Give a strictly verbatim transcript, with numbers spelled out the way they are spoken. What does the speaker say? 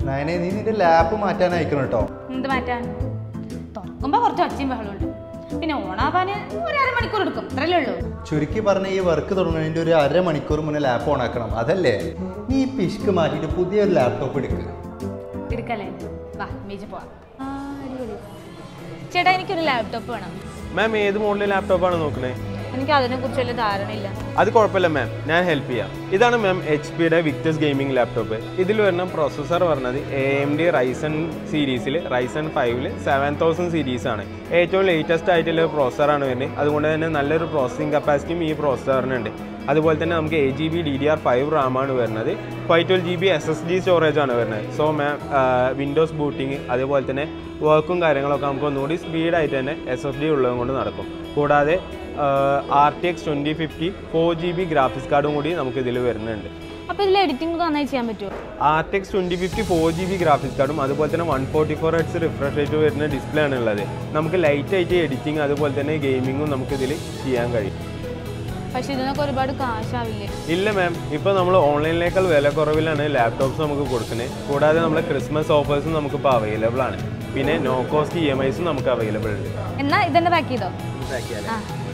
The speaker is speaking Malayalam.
നയനെ നീ നിന്റെ ലാപ്പ് മാറ്റാൻ അയക്കണം കേട്ടോ. എന്ത് മാറ്റാൻ? തുറക്കുമ്പോ കുറച്ച് ഒച്ചയും ബഹളമുണ്ട്. പിന്നെ ഓണാവാന് ഒരു അരമണിക്കൂർ എടുക്കും, അത്രയല്ലേ ഉള്ളൂ. ചുരുക്കി പറഞ്ഞ ഈ വർക്ക് തുടങ്ങുന്നതിന്റെ ഒരു അരമണിക്കൂർ മുന്നേ ലാപ്പ് ഓൺ ആക്കണം, അതല്ലേ? നീ ഈ പിഷ്ക്ക് മാറ്റിയിട്ട് പുതിയൊരു ലാപ്ടോപ്പ് എടുക്കുക. എടുക്കല്ലേ? വാ മേജ് പോവാം. ചേട്ടാ എനിക്കൊരു ലാപ്ടോപ്പ് വേണം. മാം ഏത് മോഡൽ ലാപ്ടോപ്പാണ് നോക്കണേ? എനിക്ക് അതിനെ കുറിച്ച് വലിയ ധാരണയില്ല. അത് കുഴപ്പമില്ല മാം, ഞാൻ ഹെൽപ്പ് ചെയ്യാം. ഇതാണ് മാം എച്ച് പിയുടെ വിക്ടസ് ഗെയിമിംഗ് ലാപ്ടോപ്പ്. ഇതിൽ വരുന്ന പ്രൊസസ്സർ പറഞ്ഞത് എ എം ഡി റൈസൺ സീരീസിൽ റൈസൺ ഫൈവില് സെവൻ തൗസൻഡ് സീരീസാണ്. ഏറ്റവും ലേറ്റസ്റ്റ് ആയിട്ടുള്ള പ്രോസസ്സറാണ് വരുന്നത്. അതുകൊണ്ട് തന്നെ നല്ലൊരു പ്രോസസ്സിംഗ് കപ്പാസിറ്റിയും ഈ പ്രോസസ്സറിനുണ്ട്. അതുപോലെ തന്നെ നമുക്ക് eight G B D D R five റാമാണ് വരുന്നത്. Five twelve G B S S D storage ആണ് വരുന്നത്. സോ മാം വിൻഡോസ് ബൂട്ടിങ് അതുപോലെ തന്നെ വർക്കും കാര്യങ്ങളൊക്കെ നമുക്ക് ഒന്നുകൂടി സ്പീഡായിട്ട് തന്നെ എസ് എസ് ഡി ഉള്ളത് കൊണ്ട് നടക്കും. കൂടാതെ R T X twenty fifty four G B graphics കാർഡും കൂടി നമുക്ക് ഇതിൽ വരുന്നുണ്ട്. അപ്പോൾ ഇതിൽ എഡിറ്റിംഗ് നന്നായി ചെയ്യാൻ പറ്റുമോ? R T X twenty fifty four G B graphics കാർഡും അതുപോലെ തന്നെ one forty four hertz refresh rate വരുന്ന ഡിസ്പ്ലേ ആണ് ഉള്ളത്. നമുക്ക് ലൈറ്റ് ആയിട്ട് എഡിറ്റിംഗ് അതുപോലെ തന്നെ ഗെയിമിങ്ങും നമുക്ക് ഇതിൽ ചെയ്യാൻ കഴിയും. പക്ഷേ ഇതിനൊക്കെ ഒരുപാട് കാശാവില്ലേ? ഇല്ല മാം, ഇപ്പോൾ നമ്മൾ ഓൺലൈനിലേക്കാൾ വില കുറവിലാണ് ലാപ്ടോപ്സ് നമുക്ക് കൊടുക്കുന്നത്. കൂടാതെ നമ്മുടെ ക്രിസ്മസ് ഓഫേഴ്സും നമുക്കിപ്പോൾ അവൈലബിൾ ആണ്. പിന്നെ നോ കോസ്റ്റ് ഇ എം ഐസും നമുക്ക് അവൈലബിൾ ഉണ്ട്. എന്നാൽ ഇതെന്നെ പാക്ക് ചെയ്തോ? പാക്ക് ചെയ്യാം.